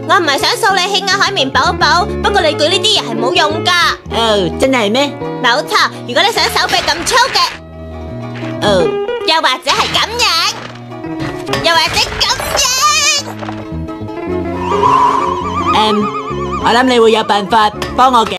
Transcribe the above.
我唔係想掃你氣壓海綿寶寶，不過你舉呢啲嘢係冇用噶。 哦，真係咩？ 冇錯，如果你想手臂咁粗嘅， 哦， 又或者係咁樣，又或者咁樣， 我諗你會有辦法幫我嘅。